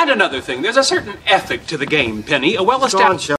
And another thing, there's a certain ethic to the game, Penny. A well-established...